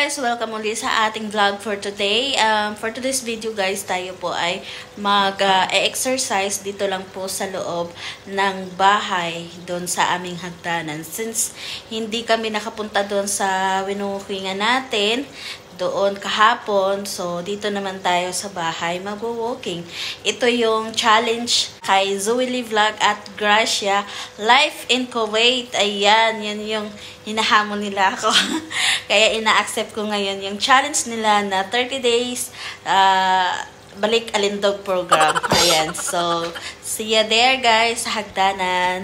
guys! Welcome ulit sa ating vlog for today. For today's video guys, tayo po ay mag-exercise dito lang po sa loob ng bahay doon sa aming hagdanan. Since hindi kami nakapunta doon sa winuhingan natin, doon kahapon. So, dito naman tayo sa bahay mag-walking. Ito yung challenge kay Zoe Vlog at Gracia Life in Kuwait. Ayan, yan yung hinahamon nila ako. Kaya ina-accept ko ngayon yung challenge nila na 30 days balik alindog program. Ayan, so see ya there guys sa hagdanan.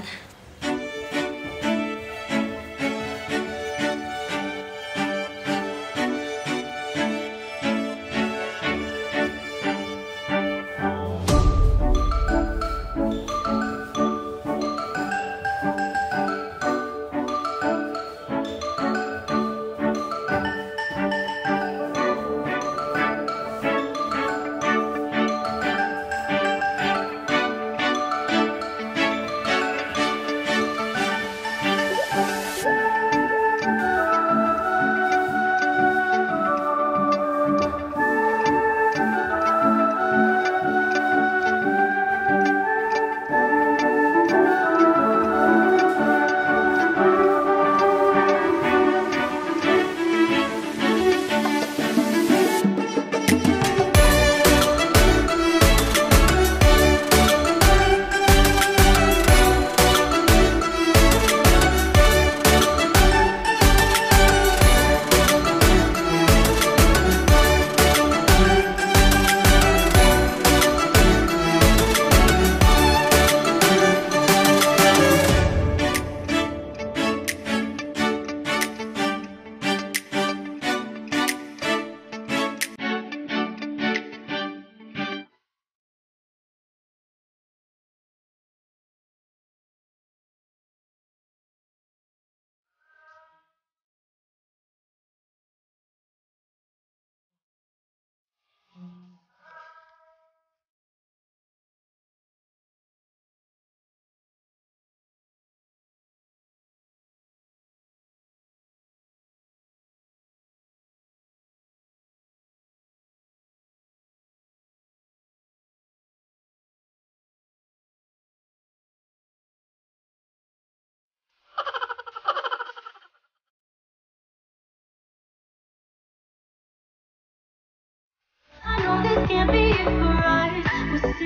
I know this can't be it for us.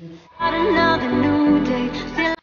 Got another new day. Still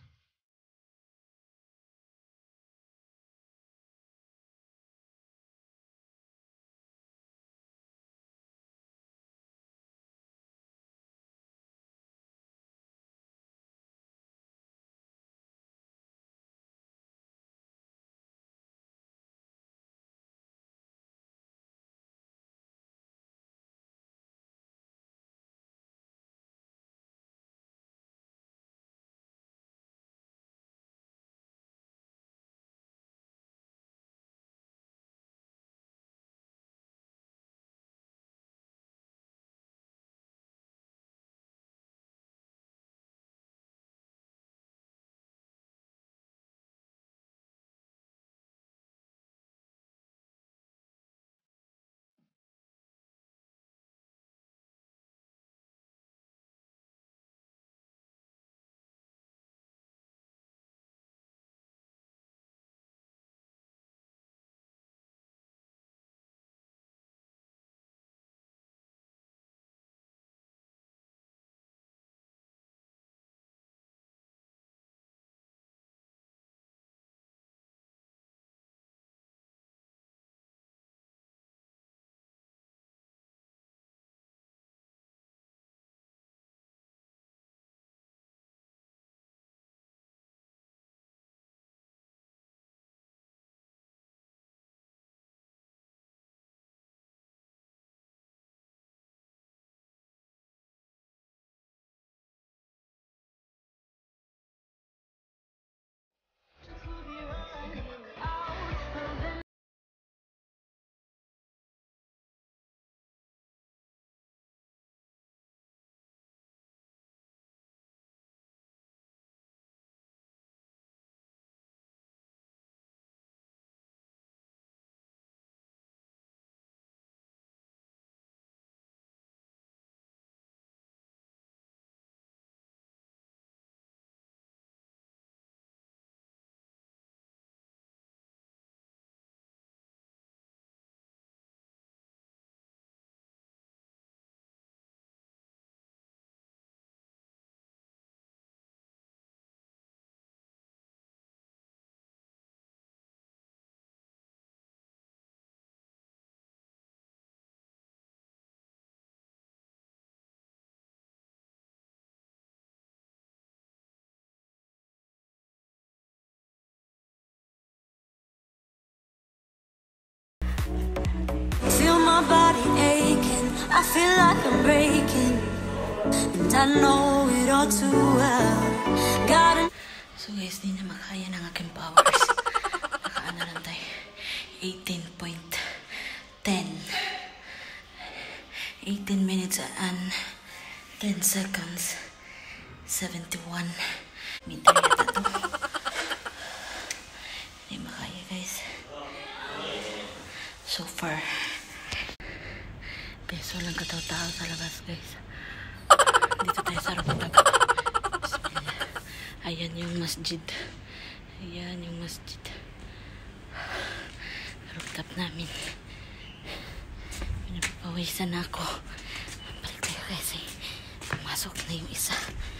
feel my body aching. I feel like I'm breaking, and I know it all too well. Got So guys, di na makaya ng aking powers. Nakaano lang tayo. 18.10. 18 minutes and 10 seconds. 71 meter yata to. Di makaya guys. So far. Peso lang kataw-tao sa labas guys. Dito tayo sa rooftop. Bismillah. Ayan yung masjid. Ayan yung masjid. Rooftop namin. Pinapawisan ako. Balik tayo kasi pumasok na yung isa.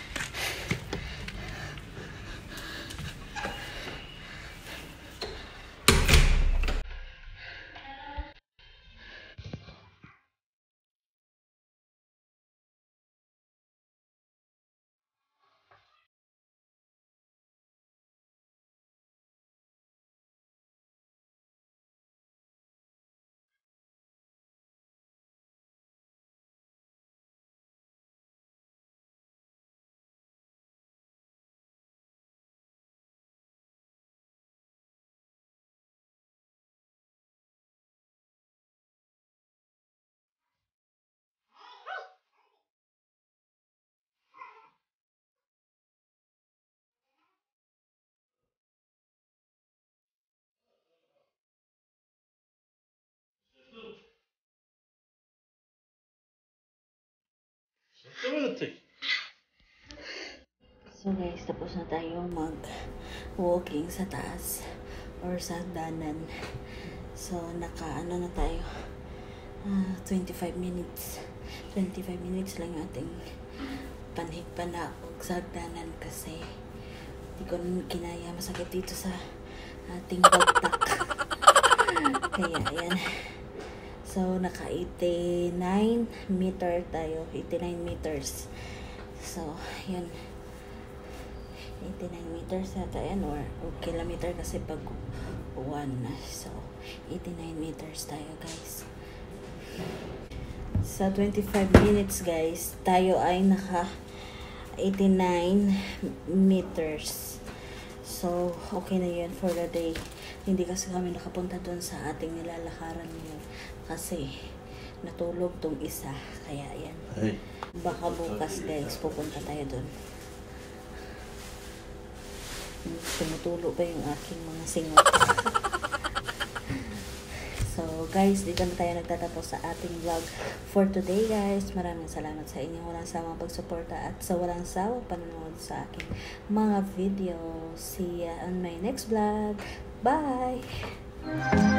So guys, tapos na tayo mag-walking sa taas or sa hagdanan. So naka-ano na tayo, 25 minutes. 25 minutes lang yung ating nagpanhig pa na ako sa hagdanan kasi hindi ko kinaya, masakit dito sa ating bagtak. Kaya yan. So naka 89 meter tayo, 89 meters. So yun, 89 meters yata yan, or kilometer kasi pag 1. So 89 meters tayo guys. Sa 25 minutes guys, tayo ay naka 89 meters. So okay na yun for the day. Hindi kasi kami nakapunta doon sa ating nilalakaran ngayon kasi natulog tong isa. Kaya yan, baka bukas guys pupunta tayo doon. Tumutulo pa yung aking mga singot. So guys, dito na tayo nagtatapos sa ating vlog for today guys. Maraming salamat sa inyong walang sawang pagsuporta at sa walang sawang panonood sa aking mga video. See ya on my next vlog. Bye!